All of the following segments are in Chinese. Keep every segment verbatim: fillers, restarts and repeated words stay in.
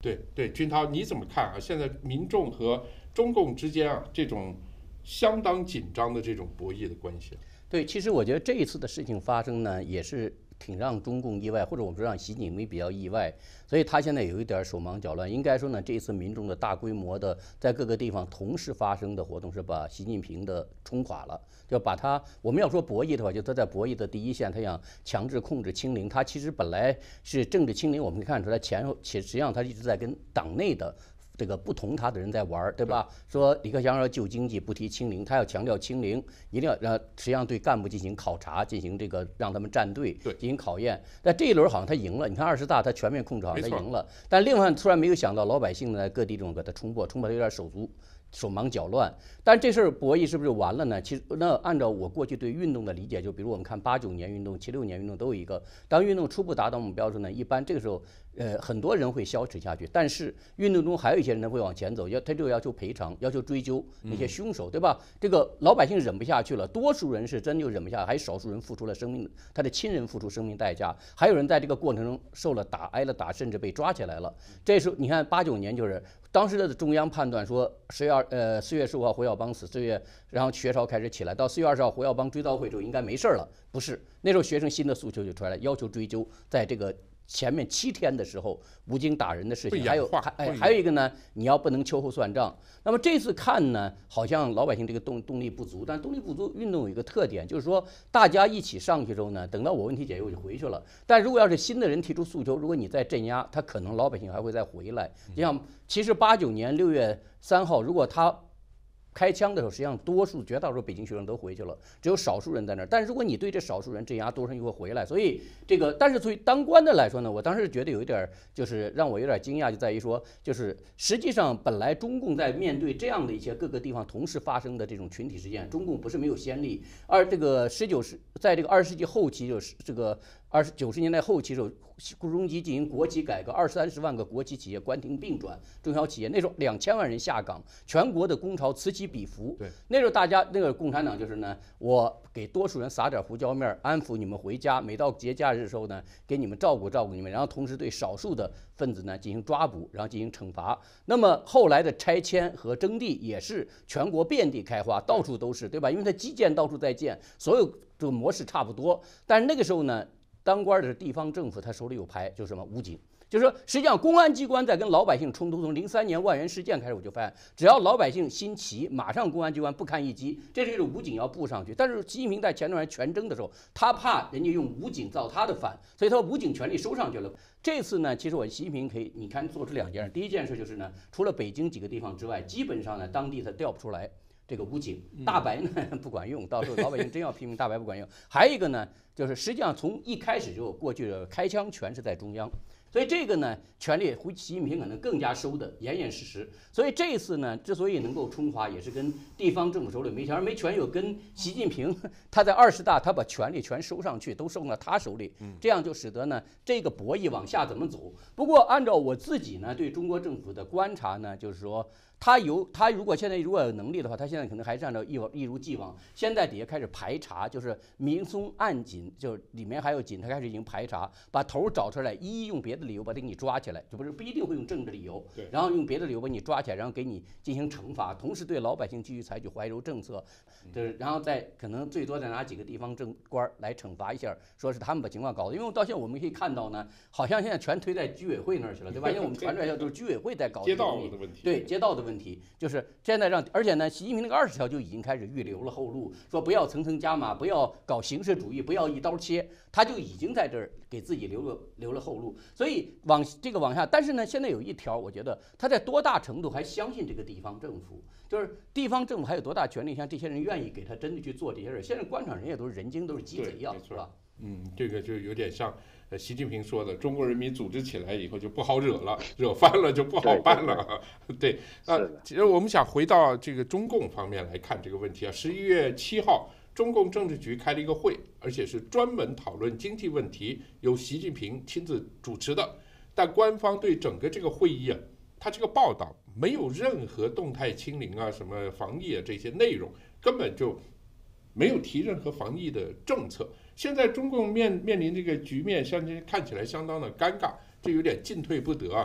对对，军涛你怎么看啊？现在民众和中共之间啊这种相当紧张的这种博弈的关系。 对，其实我觉得这一次的事情发生呢，也是挺让中共意外，或者我们说让习近平比较意外，所以他现在有一点手忙脚乱。应该说呢，这一次民众的大规模的在各个地方同时发生的活动，是把习近平的冲垮了，就把他我们要说博弈的话，就他在博弈的第一线，他想强制控制清零。他其实本来是政治清零，我们可以看出来前后，其实际上他一直在跟党内的这个不同他的人在玩，对吧？说李克强要救经济，不提清零，他要强调清零，一定要让实际上对干部进行考察，进行这个让他们站队，进行考验。但这一轮好像他赢了，你看二十大他全面控制好，他赢了。但另外突然没有想到老百姓呢，各地这种给他冲破，冲破他有点手足。手忙脚乱，但这事儿博弈是不是完了呢？其实，那按照我过去对运动的理解，就比如我们看八九年运动、七六年运动都有一个，当运动初步达到目标时候呢，一般这个时候，呃，很多人会消沉下去，但是运动中还有一些人会往前走，要他就要求赔偿，要求追究那些凶手，对吧？这个老百姓忍不下去了，多数人是真就忍不下，还有少数人付出了生命，他的亲人付出生命代价，还有人在这个过程中受了打、挨了打，甚至被抓起来了。这时候你看八九年就是。当时的中央判断说，十月二呃四月十五号胡耀邦死，四月然后学潮开始起来，到四月二十号胡耀邦追悼会之后应该没事了，不是？那时候学生新的诉求就出来了，要求追究在这个前面七天的时候无精打人的事情，还有还哎还有一个呢，你要不能秋后算账。那么这次看呢，好像老百姓这个动动力不足，但动力不足运动有一个特点，就是说大家一起上去之后呢，等到我问题解决我就回去了。但如果要是新的人提出诉求，如果你再镇压，他可能老百姓还会再回来。就像其实八九年六月三号，如果他开枪的时候，实际上多数绝大多数北京学生都回去了，只有少数人在那儿。但是如果你对这少数人镇压，多数人就会回来。所以这个，但是对于当官的来说呢，我当时觉得有一点就是让我有点惊讶，就在于说，就是实际上本来中共在面对这样的一些各个地方同时发生的这种群体事件，中共不是没有先例。而这个十九世，在这个二十世纪后期，就是这个二十九十年代后期的时候，顾中基进行国企改革，二三十万个国企企业关停并转，中小企业那时候两千万人下岗，全国的工潮此起彼伏。 对， 那时候大家那个共产党就是呢，我给多数人撒点胡椒面，安抚你们回家，每到节假日的时候呢，给你们照顾照顾你们，然后同时对少数的分子呢进行抓捕，然后进行惩罚。那么后来的拆迁和征地也是全国遍地开花，到处都是，对吧？因为它基建到处在建，所有这个模式差不多。但是那个时候呢，当官的是地方政府，他手里有牌，就是什么武警。就是说，实际上公安机关在跟老百姓冲突，从零三年万源事件开始，我就发现，只要老百姓心齐，马上公安机关不堪一击，这是一种武警要布上去。但是习近平在前段时间全征的时候，他怕人家用武警造他的反，所以他武警权力收上去了。这次呢，其实我习近平可以，你看做出两件事。第一件事就是呢，除了北京几个地方之外，基本上呢，当地他调不出来这个武警，大白呢不管用，到时候老百姓真要批评大白不管用。还有一个呢，就是实际上从一开始就过去的开枪权是在中央。所以这个呢，权力习近平可能更加收的严严实实。所以这一次呢，之所以能够冲垮，也是跟地方政府手里没权，没权有跟习近平他在二十大他把权力全收上去，都收到他手里，这样就使得呢这个博弈往下怎么走。不过按照我自己呢对中国政府的观察呢，就是说。他有他如果现在如果有能力的话，他现在可能还是按照一往一如既往，现在底下开始排查，就是明松暗紧，就是里面还有紧，他开始已经排查，把头找出来，一一用别的理由把他给你抓起来，就不是不一定会用政治理由，然后用别的理由把你抓起来，然后给你进行惩罚，同时对老百姓继续采取怀柔政策，就是然后再可能最多再拿几个地方政官来惩罚一下，说是他们把情况搞的，因为到现在我们可以看到呢，好像现在全推在居委会那儿去了，对吧？因为我们传出来都是居委会在搞街道的问题， 对街道的问题，就是现在让，而且呢，习近平那个二十条就已经开始预留了后路，说不要层层加码，不要搞形式主义，不要一刀切，他就已经在这儿给自己留了留了后路。所以往这个往下，但是呢，现在有一条，我觉得他在多大程度还相信这个地方政府，就是地方政府还有多大权力，像这些人愿意给他真的去做这些事。现在官场人也都是人精，都是鸡贼呀，是吧？ 嗯，这个就有点像呃习近平说的，中国人民组织起来以后就不好惹了，惹翻了就不好办了。对，那其实我们想回到这个中共方面来看这个问题啊。十一月七号，中共政治局开了一个会，而且是专门讨论经济问题，由习近平亲自主持的。但官方对整个这个会议啊，它这个报道没有任何动态清零啊、什么防疫啊这些内容，根本就没有提任何防疫的政策。现在中共面面临这个局面，相看起来相当的尴尬，这有点进退不得啊。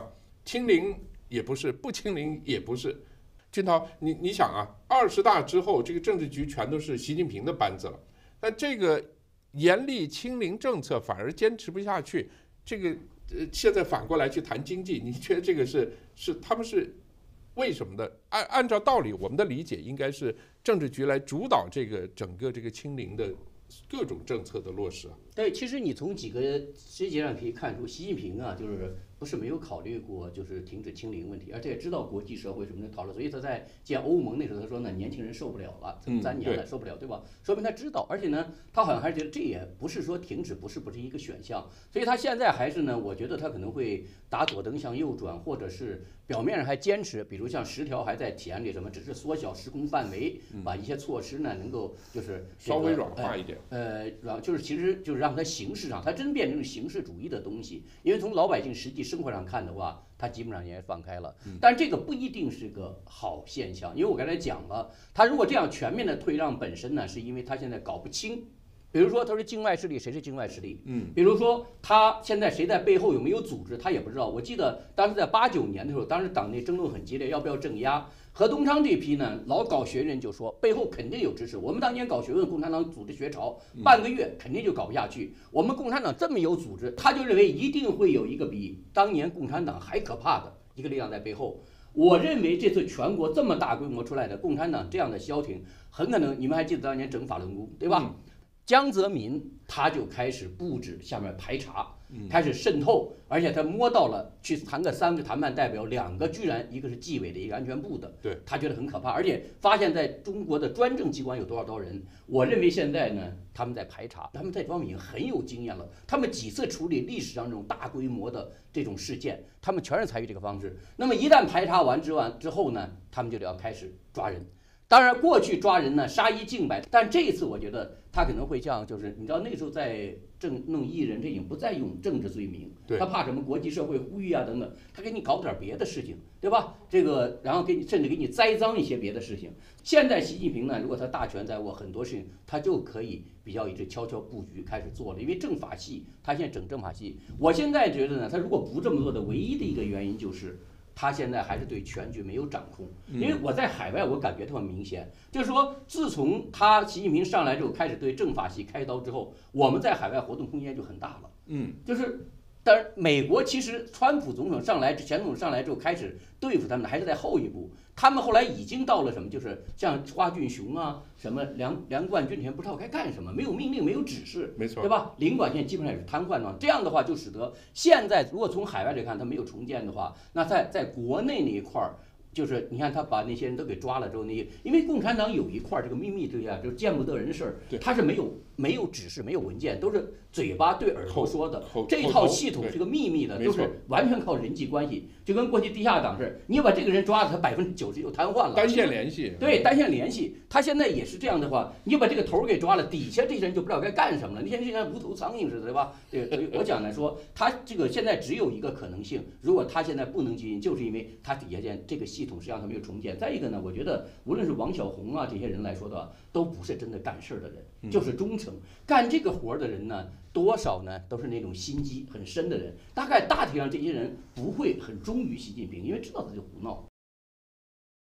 清零也不是，不清零也不是。俊涛，你你想啊，二十大之后，这个政治局全都是习近平的班子了，但这个严厉清零政策反而坚持不下去，这个呃，现在反过来去谈经济，你觉得这个是是他们是为什么的？按按照道理，我们的理解应该是政治局来主导这个整个这个清零的各种政策的落实啊。 对，其实你从几个细节上可以看出，习近平啊，就是不是没有考虑过就是停止清零问题，而且也知道国际社会什么的讨论，所以他在见欧盟那时候他说呢，年轻人受不了了，这么三年了受不了，对吧？说明他知道，而且呢，他好像还是觉得这也不是说停止，不是不是一个选项，所以他现在还是呢，我觉得他可能会打左灯向右转，或者是表面上还坚持，比如像十条还在提案里什么，只是缩小施工范围，把一些措施呢能够就是、这个、 稍微软化一点， 呃，软、呃、就是其实就是让它形式上，它真变成形式主义的东西，因为从老百姓实际生活上看的话，它基本上也放开了，但这个不一定是个好现象，因为我刚才讲了，他如果这样全面的退让本身呢，是因为他现在搞不清。比如说，他说境外势力，谁是境外势力？嗯，比如说他现在谁在背后有没有组织，他也不知道。我记得当时在八九年的时候，当时党内争论很激烈，要不要镇压？何东昌这批呢，老搞学人就说背后肯定有支持。我们当年搞学问，共产党组织学潮，半个月肯定就搞不下去。我们共产党这么有组织，他就认为一定会有一个比当年共产党还可怕的一个力量在背后。我认为这次全国这么大规模出来的共产党这样的消停，很可能你们还记得当年整法轮功，对吧？嗯，江泽民他就开始布置下面排查，开始渗透，而且他摸到了去谈个三个谈判代表，两个居然一个是纪委的，一个安全部的， 对， 他觉得很可怕，而且发现在中国的专政机关有多少多少人。我认为现在呢，他们在排查，他们在这方面已经很有经验了，他们几次处理历史上这种大规模的这种事件，他们全是采取这个方式。那么一旦排查完之完之后呢，他们就得要开始抓人。当然，过去抓人呢杀一儆百，但这一次我觉得他可能会像，就是你知道那时候在政弄艺人，这已经不再用政治罪名，他怕什么国际社会呼吁啊等等，他给你搞点别的事情，对吧？这个然后给你甚至给你栽赃一些别的事情。现在习近平呢，如果他大权在握，很多事情他就可以比较一致悄悄布局开始做了，因为政法系他现在整政法系，我现在觉得呢，他如果不这么做的唯一的一个原因就是。他现在还是对全局没有掌控，因为我在海外，我感觉特别明显，就是说，自从他习近平上来之后，开始对政法系开刀之后，我们在海外活动空间就很大了。嗯，就是，但是美国其实川普总统上来，前总统上来之后开始对付他们，还是在后一步。他们后来已经到了什么，就是像花俊雄啊，什么梁梁冠军，全不知道该干什么，没有命令，没有指示， 没错， 对吧？领馆现在基本上也是瘫痪状，这样的话就使得现在如果从海外来看，它没有重建的话，那在在国内那一块儿。就是你看他把那些人都给抓了之后，那因为共产党有一块这个秘密之下，就是见不得人的事儿，他是没有没有指示、没有文件，都是嘴巴对耳朵说的。这一套系统是个秘密的，都是完全靠人际关系，就跟过去地下党似的。你把这个人抓了，他百分之九十就瘫痪了。 单线联系。 对，单线联系。他现在也是这样的话，你把这个头给抓了，底下这些人就不知道该干什么了。那些人像无头苍蝇似的，对吧？这个，所以我讲来说，他这个现在只有一个可能性，如果他现在不能进行，就是因为他底下建这个系统实际上他没有重建。再一个呢，我觉得无论是王小红啊这些人来说的话，都不是真的干事儿的人，就是忠诚。干这个活儿的人呢，多少呢都是那种心机很深的人。大概大体上这些人不会很忠于习近平，因为知道他就胡闹。